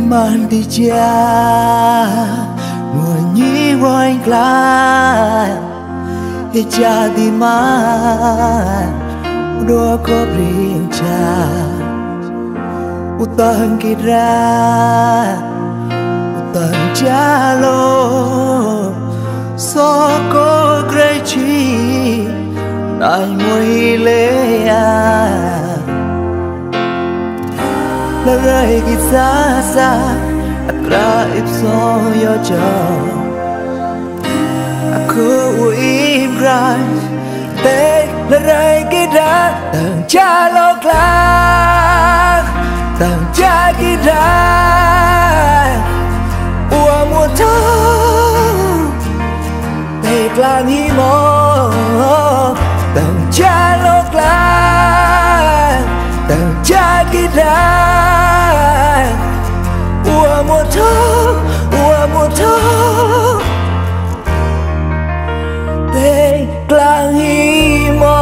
Mandicia Nunyi wain klan Jadi man Dua ko brinca Utang kira Utang jalo Soko greci Nai ngồi lea La rai ki sa sa Akra ipso yo jo Aku uim rai Teg la rai ki da Tang jalo klak Tang jagi da Ua mua thơ Teg lang hi mo Tang jalo klak Tang jagi da Ua mua thơ Teg lang hi mo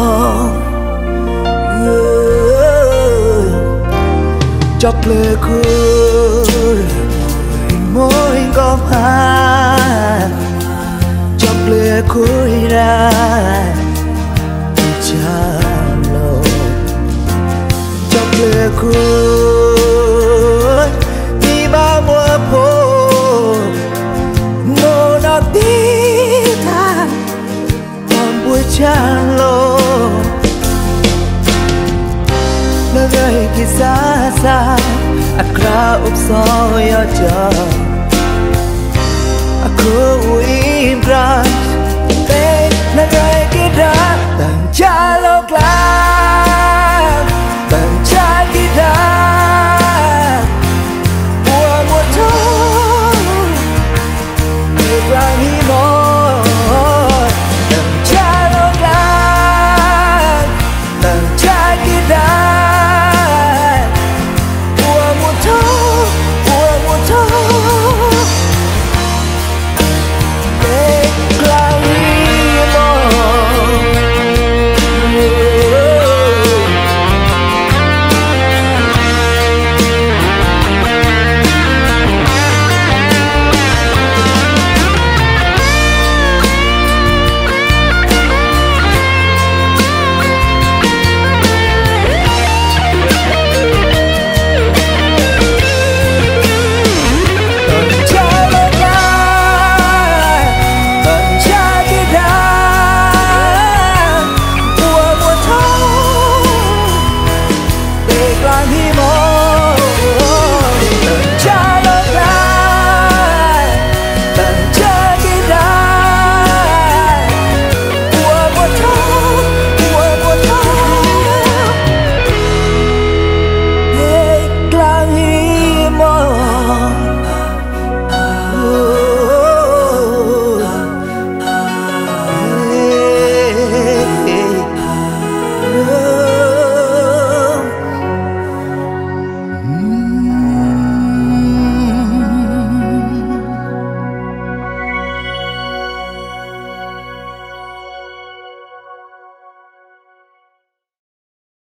Chọc lệ khơi Môi gom hát Chọc lệ khơi ra Cha lộ Chọc lệ khơi Đi ba mùa phố Ngô nó tí tha Còn buổi cha lộ La rai ki sa sa Akra upso yo jo Aku uim rai La rai ki da